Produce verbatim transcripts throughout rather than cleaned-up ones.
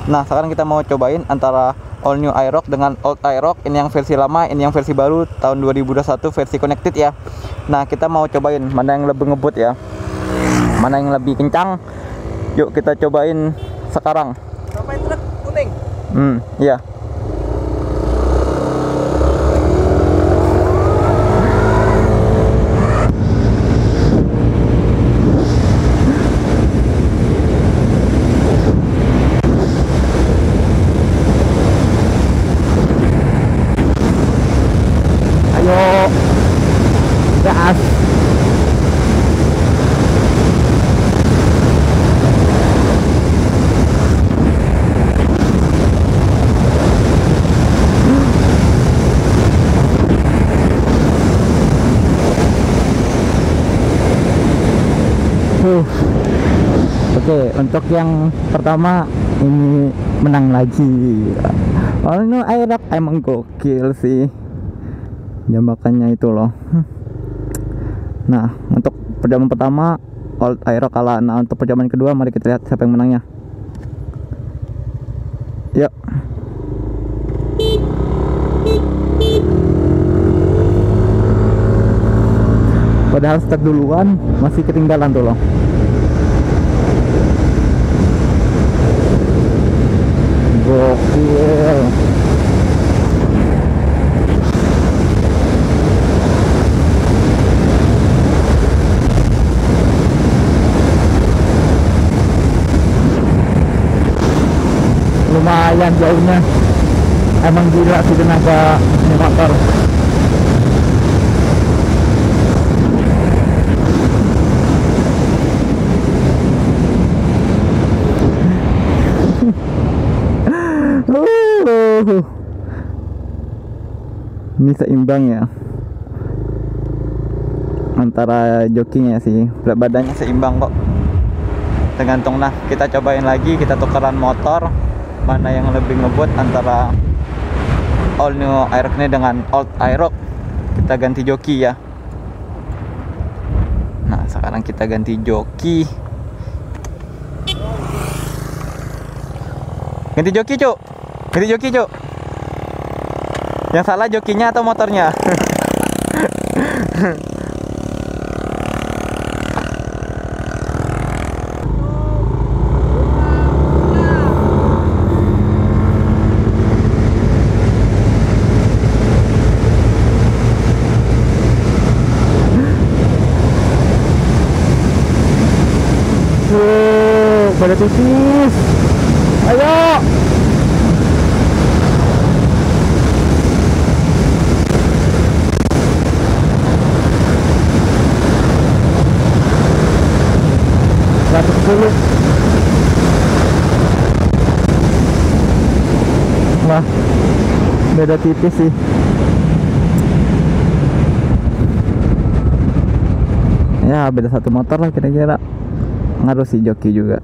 Nah sekarang kita mau cobain antara all new Aerox dengan old Aerox. Ini yang versi lama, ini yang versi baru tahun dua ribu dua puluh satu versi connected ya. Nah kita mau cobain mana yang lebih ngebut ya, mana yang lebih kencang. Yuk kita cobain sekarang. Sampai truk kuning. Hmm, iya. Ayo, gas. Uh. Oke, untuk yang pertama ini menang lagi. Oh no, Aerox emang gokil sih. Jambakannya itu loh. Nah, untuk perjamuan pertama old Aerox kalah. Nah, untuk perjamuan kedua mari kita lihat siapa yang menangnya. Yuk. Padahal start duluan masih ketinggalan tuh loh. Gokil. Lumayan jauhnya. Emang gila sih tenaga ini motor. uh. Ini seimbang ya antara jokinya sih, berat badannya seimbang kok. Tergantung. Nah kita cobain lagi, kita tukeran motor, mana yang lebih ngebut antara all new Aerox ini dengan old Aerox. Kita ganti joki ya. Nah sekarang kita ganti joki. Ganti joki cuk, ganti joki cuk. Yang salah jokinya atau motornya? Wow, pada tipis. Ayo. seratus sepuluh. Wah, beda tipis sih. Ya beda satu motor lah kira-kira. Ngaruh si joki juga.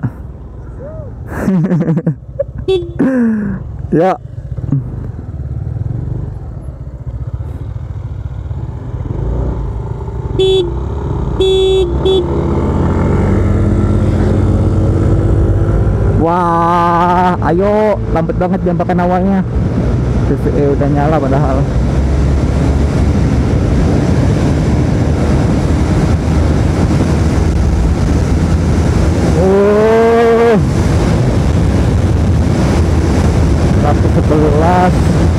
Ya. Wah, ayo lambat banget jambakan awalnya. V V E udah nyala padahal. Oh, seratus sebelas.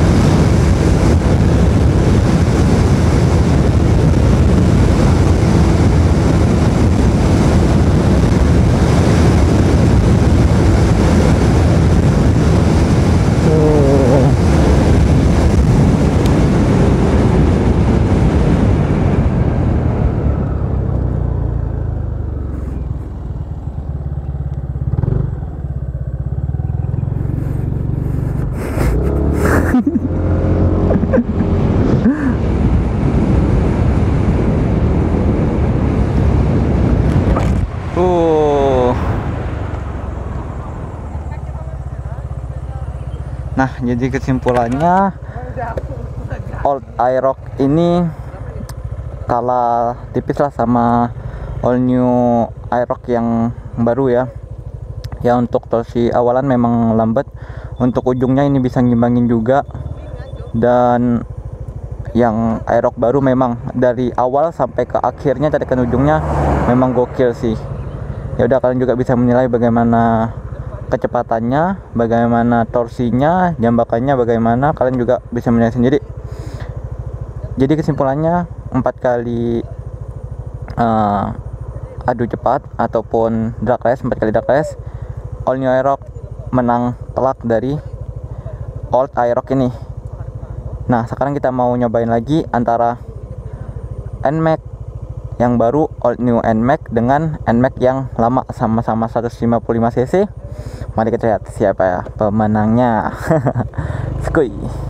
Nah, jadi kesimpulannya old Aerox ini kalah tipis lah sama all new Aerox yang baru ya. Ya untuk torsi awalan memang lambat, untuk ujungnya ini bisa ngimbangin juga. Dan yang Aerox baru memang dari awal sampai ke akhirnya tarikan ujungnya memang gokil sih. Ya udah, kalian juga bisa menilai bagaimana kecepatannya, bagaimana torsinya, jambakannya bagaimana, kalian juga bisa menilai sendiri. Jadi kesimpulannya, empat kali uh, adu cepat ataupun drag race, empat kali drag race, All New Aerox menang telak dari Old Aerox ini. Nah sekarang kita mau nyobain lagi antara N MAX yang baru, Old New N MAX dengan N MAX yang lama, sama-sama seratus lima puluh lima cc. Mari kita lihat siapa ya pemenangnya. Skuy.